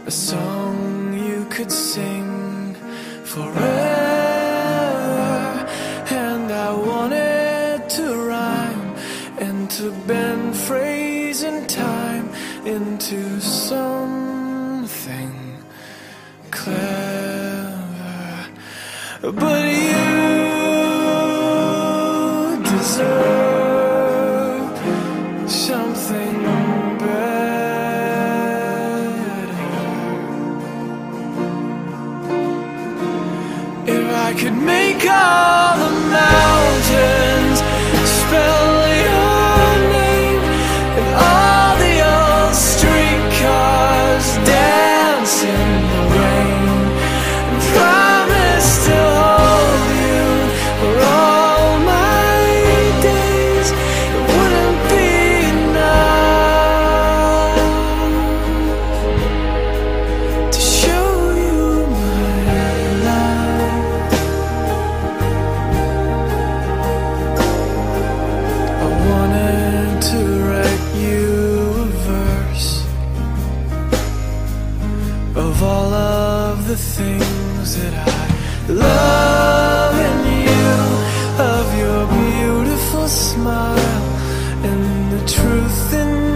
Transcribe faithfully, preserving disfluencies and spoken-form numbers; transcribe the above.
a song you could sing forever. And I wanted to rhyme and to bend phrase and time into something clever. But you deserve something better. If I could make all the mountains spell your name, and all the old streetcars dance in the rain, and promise to hold you for all my days, it wouldn't be enough to show you my life. I wanted to write you a verse of all of the things that I love in you, of your beautiful smile and the truth in